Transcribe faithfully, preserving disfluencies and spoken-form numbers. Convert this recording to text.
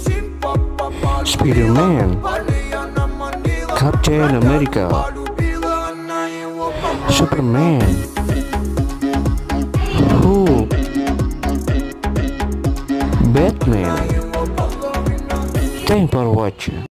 Spider-Man, Captain America, Superman, Hulk, Batman. Thanks for watching.